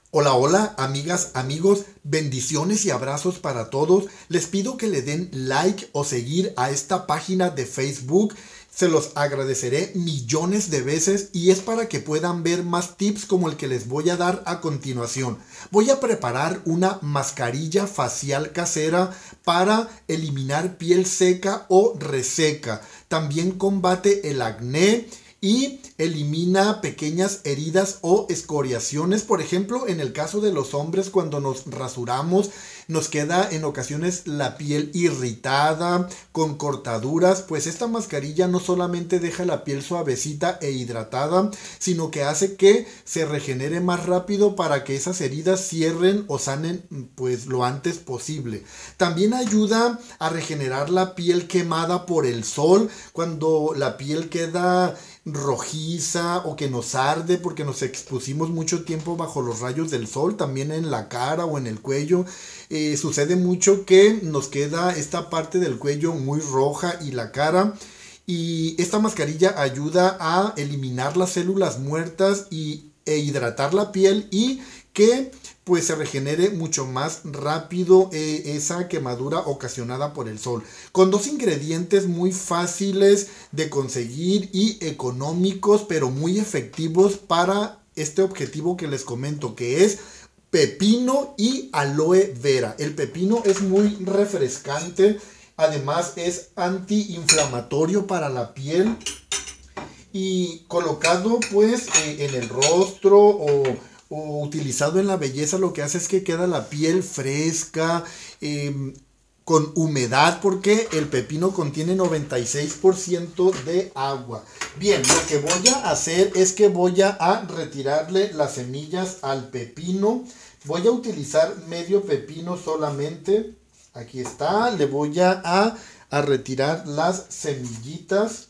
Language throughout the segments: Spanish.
Hola, hola, amigas, amigos, bendiciones y abrazos para todos. Les pido que le den like o seguir a esta página de Facebook. Se los agradeceré millones de veces y es para que puedan ver más tips como el que les voy a dar a continuación. Voy a preparar una mascarilla facial casera para eliminar piel seca o reseca. También combate el acné y elimina pequeñas heridas o escoriaciones. Por ejemplo, en el caso de los hombres, cuando nos rasuramos, nos queda en ocasiones la piel irritada, con cortaduras. Pues esta mascarilla no solamente deja la piel suavecita e hidratada, sino que hace que se regenere más rápido para que esas heridas cierren o sanen pues lo antes posible. También ayuda a regenerar la piel quemada por el sol, cuando la piel queda rojiza o que nos arde porque nos expusimos mucho tiempo bajo los rayos del sol, también en la cara o en el cuello. Sucede mucho que nos queda esta parte del cuello muy roja y la cara. Y esta mascarilla ayuda a eliminar las células muertas e hidratar la piel y que pues se regenere mucho más rápido esa quemadura ocasionada por el sol. Con dos ingredientes muy fáciles de conseguir y económicos, pero muy efectivos para este objetivo que les comento, que es pepino y aloe vera. El pepino es muy refrescante, además es antiinflamatorio para la piel y colocado pues en el rostro o utilizado en la belleza, lo que hace es que queda la piel fresca, con humedad, porque el pepino contiene 96% de agua. Bien, lo que voy a hacer es que voy a retirarle las semillas al pepino. Voy a utilizar medio pepino solamente. Aquí está, le voy a retirar las semillitas.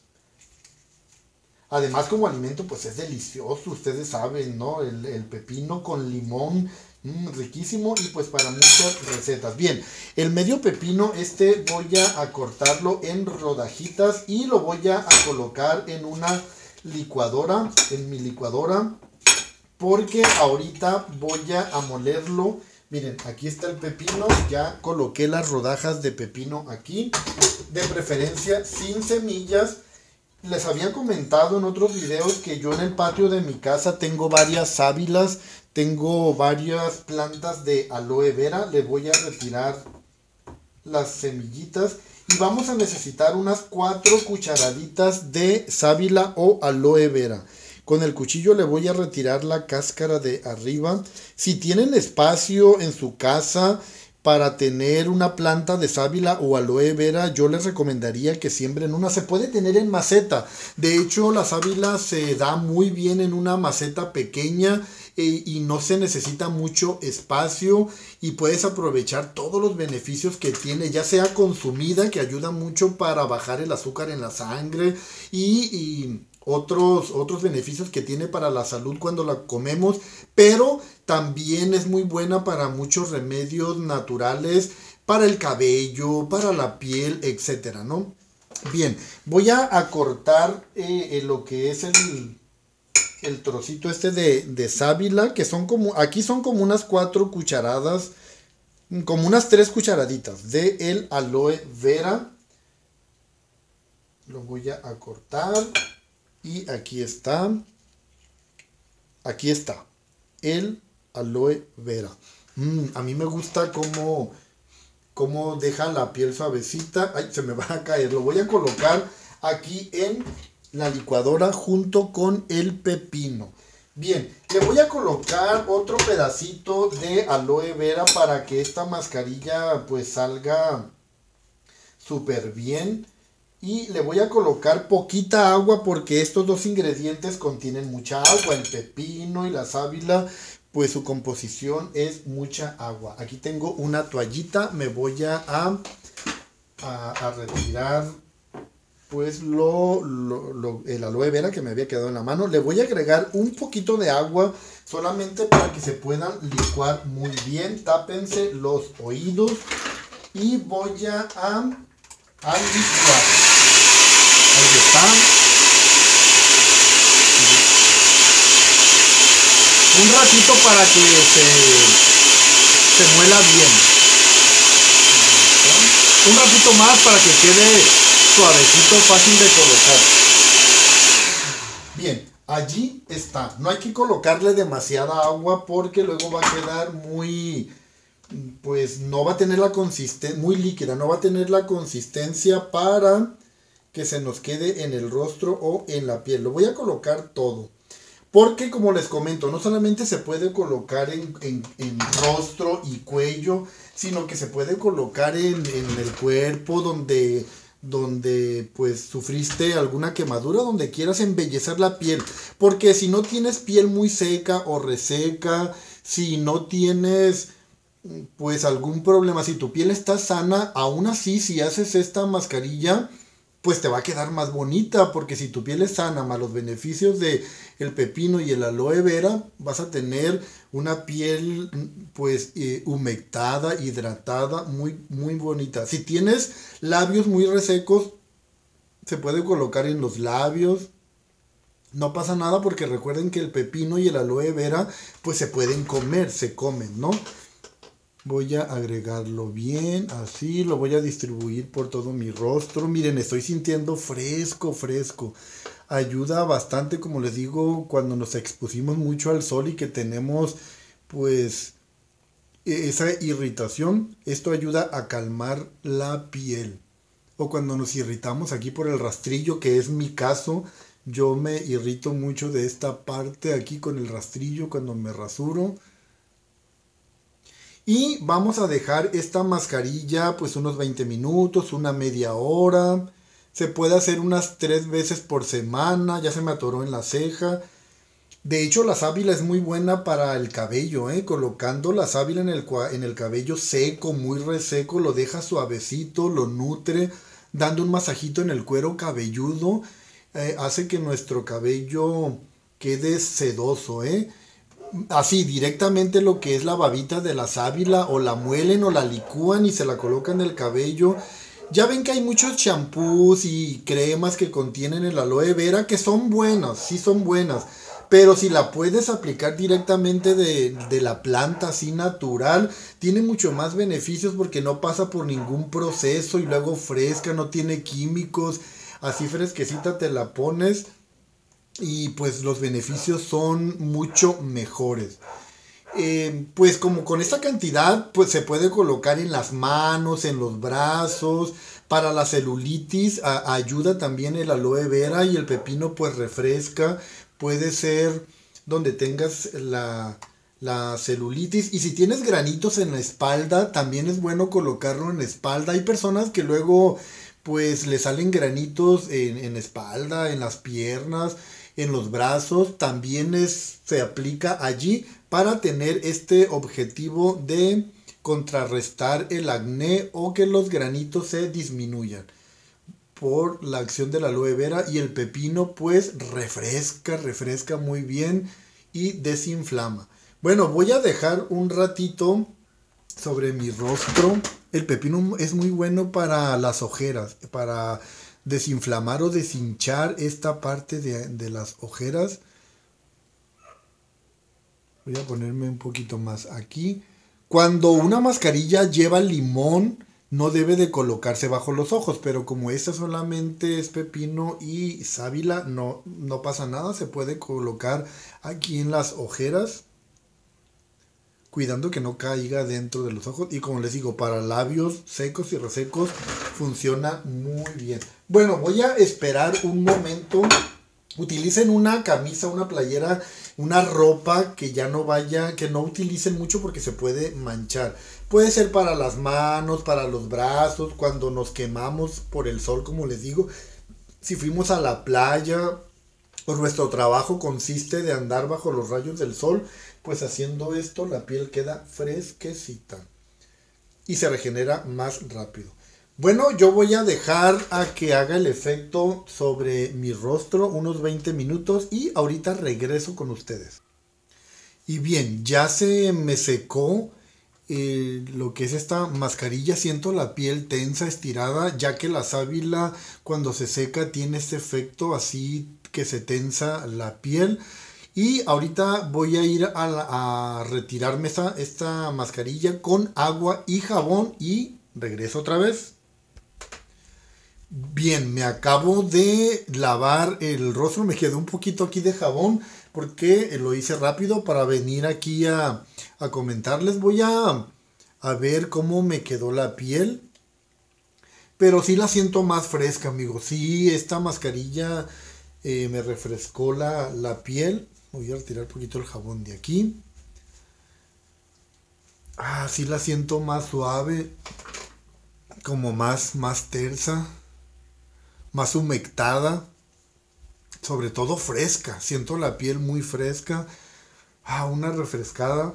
Además, como alimento, pues es delicioso, ustedes saben, ¿no? El pepino con limón, riquísimo y pues para muchas recetas. Bien, el medio pepino voy a cortarlo en rodajitas y lo voy a colocar en una licuadora, en mi licuadora, porque ahorita voy a molerlo. Miren, aquí está el pepino, ya coloqué las rodajas de pepino aquí, de preferencia sin semillas. Les había comentado en otros videos que yo en el patio de mi casa tengo varias sábilas, tengo varias plantas de aloe vera. Le voy a retirar las semillitas y vamos a necesitar unas 4 cucharaditas de sábila o aloe vera. Con el cuchillo le voy a retirar la cáscara de arriba. Si tienen espacio en su casa para tener una planta de sábila o aloe vera, yo les recomendaría que siembren una. Se puede tener en maceta. De hecho, la sábila se da muy bien en una maceta pequeña y no se necesita mucho espacio y puedes aprovechar todos los beneficios que tiene, ya sea consumida, que ayuda mucho para bajar el azúcar en la sangre y otros beneficios que tiene para la salud cuando la comemos, pero también es muy buena para muchos remedios naturales, para el cabello, para la piel, etcétera, ¿no? Bien, voy a cortar lo que es el trocito de sábila, que son aquí son como unas 4 cucharadas, como unas 3 cucharaditas de el aloe vera. Lo voy a cortar. Y aquí está el aloe vera. A mí me gusta cómo deja la piel suavecita. Ay, se me va a caer. Lo voy a colocar aquí en la licuadora junto con el pepino. Bien, le voy a colocar otro pedacito de aloe vera para que esta mascarilla pues salga súper bien. Y le voy a colocar poquita agua porque estos dos ingredientes contienen mucha agua. El pepino y la sábila, pues su composición es mucha agua. Aquí tengo una toallita. Me voy a retirar pues el aloe vera que me había quedado en la mano. Le voy a agregar un poquito de agua solamente para que se puedan licuar muy bien. Tápense los oídos y voy a licuar. Ahí está. un ratito para que se muela bien. Un ratito más para que quede suavecito, fácil de colocar. Bien, allí está. No hay que colocarle demasiada agua porque luego va a quedar muy, pues no va a tener la consistencia, muy líquida, no va a tener la consistencia para que se nos quede en el rostro o en la piel. Lo voy a colocar todo. Porque como les comento, no solamente se puede colocar en rostro y cuello, sino que se puede colocar en el cuerpo donde pues sufriste alguna quemadura, donde quieras embellecer la piel. Porque si no tienes piel muy seca o reseca, si no tienes pues algún problema, si tu piel está sana, aún así si haces esta mascarilla, pues te va a quedar más bonita, porque si tu piel es sana, más los beneficios de el pepino y el aloe vera, vas a tener una piel pues humectada, hidratada, muy, muy bonita. Si tienes labios muy resecos, se puede colocar en los labios. No pasa nada porque recuerden que el pepino y el aloe vera pues se pueden comer, se comen, ¿no? Voy a agregarlo bien, así, lo voy a distribuir por todo mi rostro. Miren, estoy sintiendo fresco, fresco. Ayuda bastante, como les digo, cuando nos expusimos mucho al sol y que tenemos, pues, esa irritación. Esto ayuda a calmar la piel. O cuando nos irritamos aquí por el rastrillo, que es mi caso. Yo me irrito mucho de esta parte aquí con el rastrillo cuando me rasuro. Y vamos a dejar esta mascarilla pues unos 20 minutos, una media hora. Se puede hacer unas 3 veces por semana. Ya se me atoró en la ceja. De hecho la sábila es muy buena para el cabello. Colocando la sábila en el cabello seco, muy reseco, lo deja suavecito, lo nutre. Dando un masajito en el cuero cabelludo. Hace que nuestro cabello quede sedoso. Así directamente lo que es la babita de la sábila, o la muelen o la licúan y se la colocan en el cabello. Ya ven que hay muchos champús y cremas que contienen el aloe vera que son buenas, sí son buenas, pero si la puedes aplicar directamente de la planta así natural, tiene mucho más beneficios porque no pasa por ningún proceso y luego fresca, no tiene químicos, así fresquecita te la pones. Y pues los beneficios son mucho mejores. Pues como con esta cantidad pues se puede colocar en las manos, en los brazos. Para la celulitis ayuda también el aloe vera, y el pepino pues refresca. Puede ser donde tengas la celulitis. Y si tienes granitos en la espalda, también es bueno colocarlo en la espalda. Hay personas que luego pues le salen granitos en la espalda, en las piernas, en los brazos. También se aplica allí para tener este objetivo de contrarrestar el acné o que los granitos se disminuyan por la acción de la aloe vera. Y el pepino pues refresca muy bien y desinflama. Bueno, voy a dejar un ratito sobre mi rostro. El pepino es muy bueno para las ojeras, para desinflamar o deshinchar esta parte de las ojeras. Voy a ponerme un poquito más aquí. Cuando una mascarilla lleva limón, no debe de colocarse bajo los ojos, pero como esta solamente es pepino y sábila, no pasa nada. Se puede colocar aquí en las ojeras, cuidando que no caiga dentro de los ojos. Y como les digo, para labios secos y resecos funciona muy bien. Bueno, voy a esperar un momento. Utilicen una camisa, una playera, una ropa que ya no vaya, que no utilicen mucho porque se puede manchar. Puede ser para las manos, para los brazos, cuando nos quemamos por el sol, como les digo. Si fuimos a la playa o nuestro trabajo consiste de andar bajo los rayos del sol, pues haciendo esto la piel queda fresquecita y se regenera más rápido. Bueno, yo voy a dejar a que haga el efecto sobre mi rostro unos 20 minutos y ahorita regreso con ustedes. Y bien, ya se me secó lo que es esta mascarilla. Siento la piel tensa, estirada, ya que la sábila cuando se seca tiene este efecto así que se tensa la piel. Y ahorita voy a ir a retirarme esta mascarilla con agua y jabón y regreso otra vez. Bien, me acabo de lavar el rostro, me quedó un poquito aquí de jabón porque lo hice rápido para venir aquí a comentarles. Voy a ver cómo me quedó la piel, pero sí la siento más fresca, amigos. Sí, esta mascarilla me refrescó la piel. Voy a retirar un poquito el jabón de aquí. Ah, sí la siento más suave, como más tersa, más humectada, sobre todo fresca. Siento la piel muy fresca. Ah, una refrescada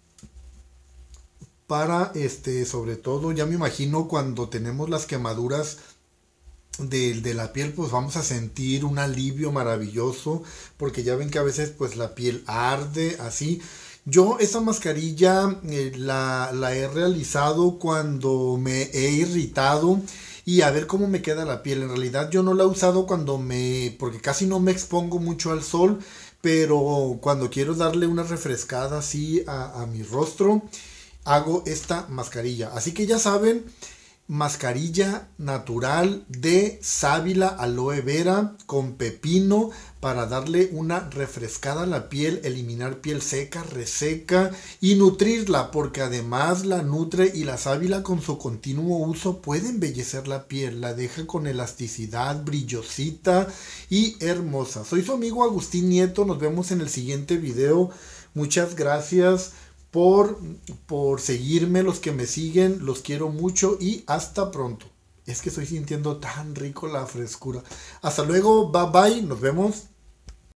para sobre todo, ya me imagino cuando tenemos las quemaduras de la piel, pues vamos a sentir un alivio maravilloso, porque ya ven que a veces pues la piel arde así. Yo esa mascarilla la he realizado cuando me he irritado y a ver cómo me queda la piel. En realidad yo no la he usado porque casi no me expongo mucho al sol, pero cuando quiero darle una refrescada así a mi rostro, hago esta mascarilla. Así que ya saben, mascarilla natural de sábila aloe vera con pepino para darle una refrescada a la piel, eliminar piel seca, reseca y nutrirla, porque además la nutre, y la sábila con su continuo uso puede embellecer la piel, la deja con elasticidad, brillosita y hermosa. Soy su amigo Agustín Nieto, nos vemos en el siguiente video. Muchas gracias por seguirme, los que me siguen, los quiero mucho y hasta pronto. Es que estoy sintiendo tan rico la frescura. Hasta luego, bye bye, nos vemos.